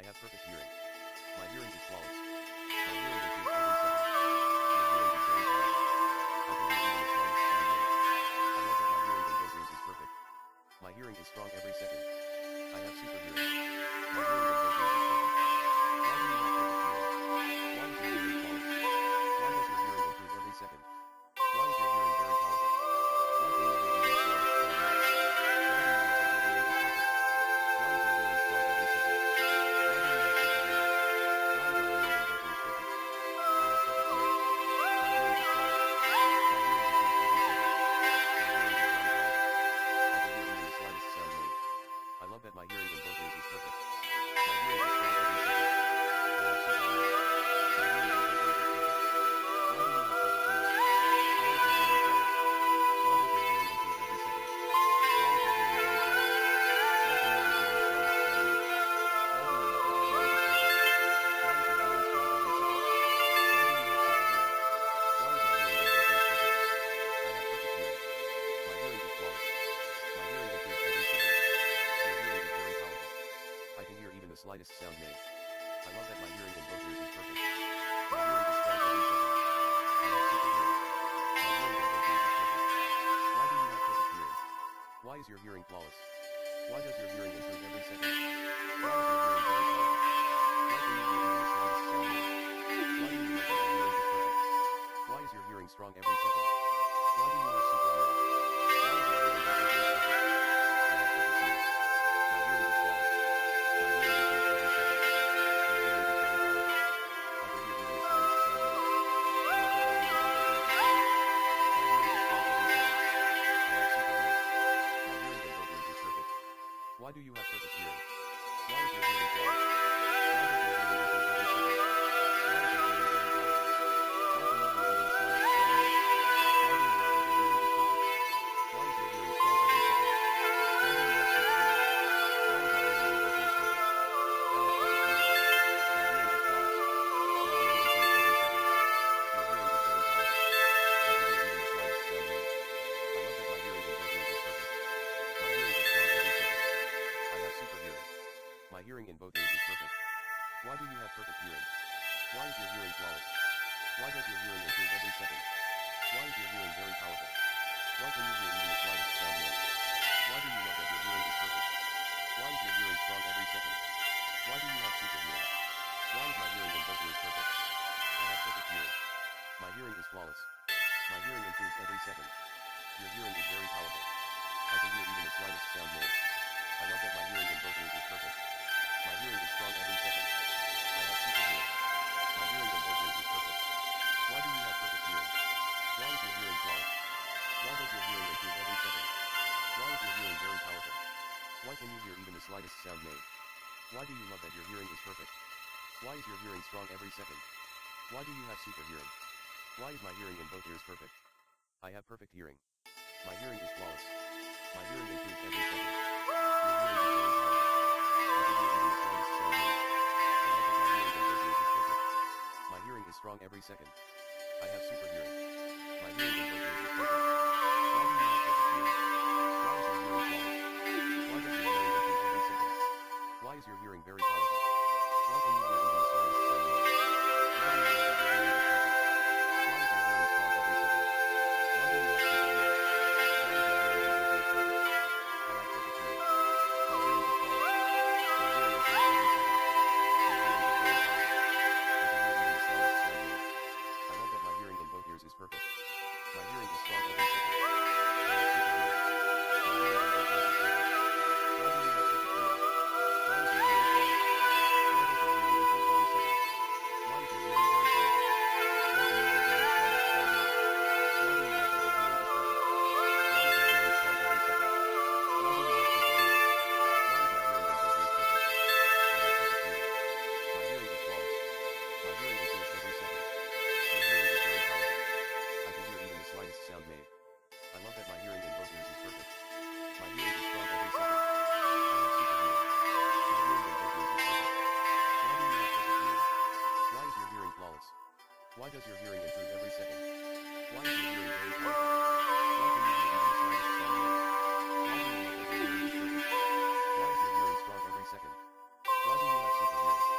have perfect hearing. My hearing is flawless. My hearing improves every second. Your hearing is very powerful. I can hear even the slightest sound wave. I love that my hearing in both ears is perfect. My hearing is strong every second. I have super hearing. My hearing in both ears is perfect. Why do you have perfect hearing? Why is your hearing flawless? Why does your hearing improve every second? Why is your hearing very powerful? Why can you hear even the slightest sound wave? Why do you know that your hearing is perfect? Why is your hearing strong every second? Why do you have super hearing? Why is our hearing in both ears perfect? I have perfect hearing. My hearing is flawless. My hearing improves every second. My hearing is very powerful. I can hear even the slightest sound wave. I love that my hearing in both ears is perfect. My hearing is strong every second. I have super hearing. My hearing in both ears is perfect. Why do you have perfect hearing? Why is your hearing flawless? Why does your hearing improve every second? Why is your hearing very powerful? Why can you hear even the slightest sound wave? Why do you know that your hearing is perfect? Why is your hearing strong every second? Why do you have super hearing? Why is our hearing in both ears perfect? I have perfect hearing. My hearing is flawless. My hearing improves every second. Your hearing is very powerful. I can hear even the slightest sound wave. I love that my hearing in both ears is perfect. My hearing is strong every second. I have super hearing. My hearing in both ears is perfect. Why do you have perfect hearing? Why is your hearing flawless? Why does your hearing improve every second? Why is your hearing very powerful? Why can you hear even the slightest sound wave? Why do you know that your hearing is perfect? Why is your hearing strong every second? Why do you have super hearing? Why is our hearing in both ears perfect? I have perfect hearing. My hearing is flawless. My hearing improves every second. Your hearing is very powerful. I can hear even the slightest sound wave. I love that my hearing in both ears is perfect. My hearing is strong every second. I have super hearing. My hearing in both ears is perfect. Why do you have perfect hearing? Why is your hearing flawless? Why does your hearing improve every second? Why is your hearing very powerful? Why can you hear even the slightest sound wave? Why do you know that your hearing is perfect? Why is your hearing strong every second? Why do you have super hearing? Why is our hearing in both ears perfect? I have perfect hearing. My hearing is flawless. My hearing improves every second. Your hearing is very powerful. I can hear even the slightest sound wave. I love that my hearing in both ears is perfect. My hearing is strong every second. I have super hearing. My hearing in both ears is perfect. Why do you have perfect hearing? Why is your hearing flawless? Why does your hearing improve every second? Why is your hearing very powerful? Why can you hear even the slightest sound wave? Why do you know that your hearing is perfect? Why is your hearing strong every second? Why do you have super hearing? Why is my hearing in both ears perfect? I have perfect hearing. My hearing is flawless. My hearing improves every second. Your hearing is very powerful. I can hear even the slightest sound wave. I love that my hearing in both ears is perfect. My hearing is strong every second. I have super hearing. My hearing in both ears is perfect. Why do you have perfect hearing? Why is your hearing flawless? Why does your hearing improve every second? Why is your hearing very powerful? Why can you hear even the slightest sound wave? Why do you love that your hearing is perfect? Why is your hearing strong every second? Why do you have super hearing? Why is my hearing in both ears perfect? I have perfect hearing. My hearing is flawless. My hearing improves every second. Your hearing is very powerful. I can hear even the slightest sound wave. I love that my hearing in both ears is perfect. My hearing is strong every second. I have super hearing. My hearing in both ears is perfect. Why do you have perfect hearing? Why is your hearing flawless? Why does your hearing improve every second? Why is your hearing very powerful? Why can you hear even the slightest sound wave? Why do you know that your hearing is perfect? Why is your hearing strong every second? Why do you have super hearing? Why is your hearing in both ears perfect? I have perfect hearing. My hearing is flawless. My hearing improves every second. Your hearing is very powerful. I can hear even the slightest sound wave. I love that my hearing in both ears is perfect. My hearing is strong every second. I have super hearing. My hearing in both ears is perfect. Why do you have perfect hearing? Why is your hearing flawless? Why does your hearing improve every second? Why is your hearing very powerful? Why can you hear even the slightest sound wave? Why do you know that your hearing is perfect? Why is your hearing strong every second? Why do you have super hearing? Why is my hearing in both ears perfect? I have perfect hearing. My hearing is flawless. My hearing improves every second. Your hearing is very powerful. I can hear even the slightest sound wave. I love that my hearing in both ears is perfect. My hearing is strong every second. I have super hearing. My hearing in both ears is perfect. Why do you have perfect hearing? Why is your hearing flawless? Why does your hearing improve every second? Why is your hearing very powerful? Why can you hear even the slightest sound wave? Why do you know that your hearing is perfect? Why is your hearing strong every second? Why do you have super hearing?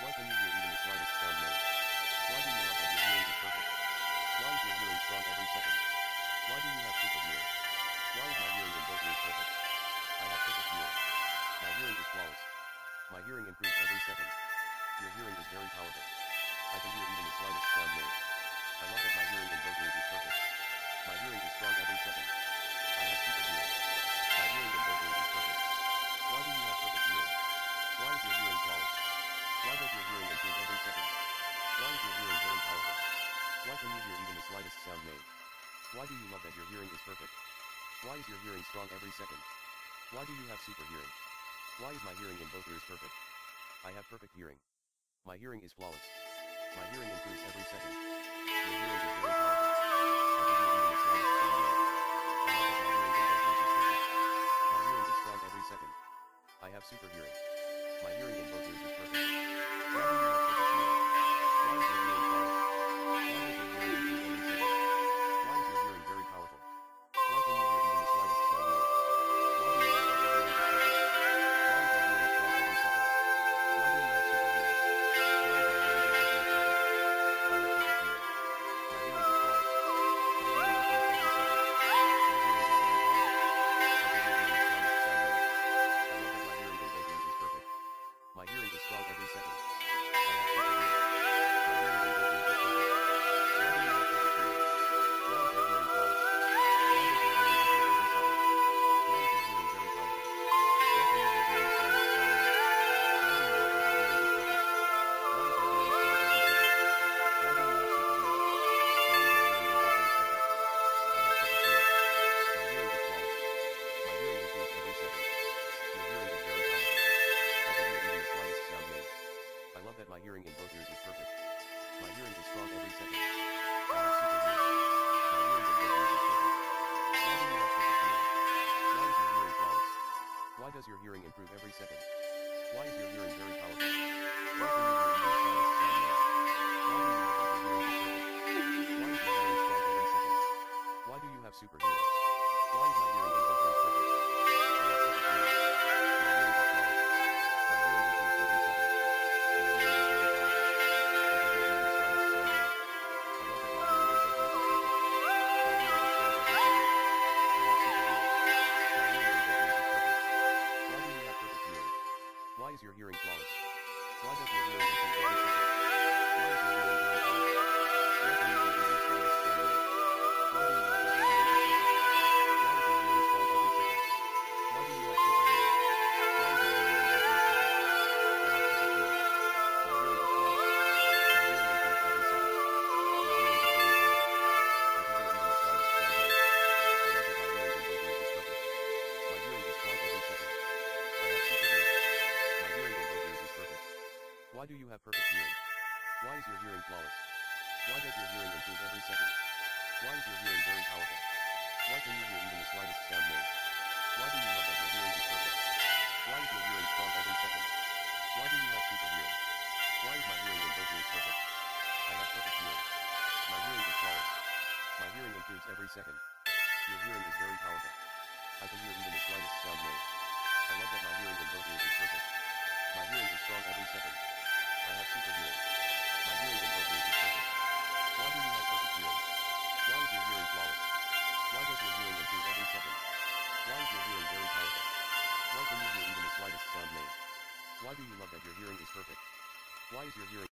Why can you hear even the slightest sound made? Why do you love that your hearing is perfect? Why is your hearing strong every second? Why do you have super hearing? Why is my hearing in both ears perfect? I have perfect hearing. My hearing is flawless. My hearing improves every second. Your hearing is very powerful. I can hear even the slightest sound made. I love that my hearing in both ears is perfect. My hearing is strong every second. I have super hearing. My hearing in both ears is perfect. Why do you have perfect hearing? Why is your hearing flawless? Why does your hearing improve every second? Why is your hearing very powerful? Why can you hear even the slightest sound made? Why do you love that your hearing is perfect? Why is your hearing strong every second? Why do you have super hearing? Why is my hearing in both ears perfect? I have perfect hearing. My hearing is flawless. My hearing improves every second. Your hearing is very powerful. I can hear even the slightest sound made. I love that my hearing in both ears is perfect. My hearing is strong every second. I have super hearing. My hearing in both ears is perfect. Why do you have perfect hearing? Why is your hearing flawless? Why does your hearing improve every second? Why is your hearing very powerful? Why can you hear even the slightest sound made? Why do you love that your hearing is perfect? Why is your hearing strong every second? Why do you have super hearing? Why is my hearing in both ears perfect? I have perfect hearing. My hearing is flawless. My hearing improves every second. Your hearing is very powerful. I can hear even the slightest sound made. I love that my hearing in both ears is perfect. My hearing is strong every second. I have super hearing. My hearing in both ears is perfect. Why do you have perfect hearing? Why is your hearing flawless? Why does your hearing improve every second? Why is your hearing very powerful? Why can you hear even the slightest sound made? Why do you love that your hearing is perfect? Why is your hearing strong every second? Why do you have super hearing? Why is my hearing in both ears perfect? I have perfect hearing. My hearing is flawless. My hearing improves every second. Your hearing is very powerful. I can hear even the slightest sound made. I love that my hearing in both ears is perfect. My hearing is strong every second. I have super hearing. My hearing in both ears is perfect. Why do you have perfect hearing? Why is your hearing flawless? Why does your hearing improve every second? Why is your hearing very powerful? Why can you hear even the slightest sound made? Why do you love that your hearing is perfect? Why is your hearing strong every second? Why do you have super hearing? Why is my hearing in both ears perfect? I have perfect hearing. My hearing is flawless. My hearing improves every second. Your hearing is very powerful. I can hear even the slightest sound made. I love that my hearing in both ears is perfect. My hearing is strong every second. I have super hearing. My hearing in both ears is perfect. Why do you have perfect hearing? Why is your hearing flawless? Why does your hearing improve every second? Why is your hearing very powerful? Why can you hear even the slightest sound made? Why do you love that your hearing is perfect? Why is your hearing strong every second? Why do you have super hearing? Why is my hearing in both ears perfect? I have perfect hearing. My hearing is flawless. My hearing improves every second. Your hearing is very powerful. I can hear even the slightest sound made. I love that my hearing in both ears is perfect. My hearing is strong every second. I have super hearing. My hearing in both ears is perfect. Why do you have perfect hearing? Why is your hearing flawless? Why does your hearing improve every second? Why is your hearing very powerful? Why can you hear even the slightest sound made? Why do you love that your hearing is perfect? Why is your hearing strong every second? Why do you have super hearing? Why is my hearing in both ears perfect? I have perfect hearing. My hearing is flawless. My hearing improves every second. Your hearing is very powerful. I can hear even the slightest sound made. I love that my hearing in both ears is perfect. My hearing is strong every second. I have super hearing. My hearing in both ears is perfect. Why do you have perfect hearing? Why is your hearing flawless? Why does your hearing improve every second? Why is your hearing very powerful? Why can you hear even the slightest sound made? Why do you love that your hearing is perfect? Why is your hearing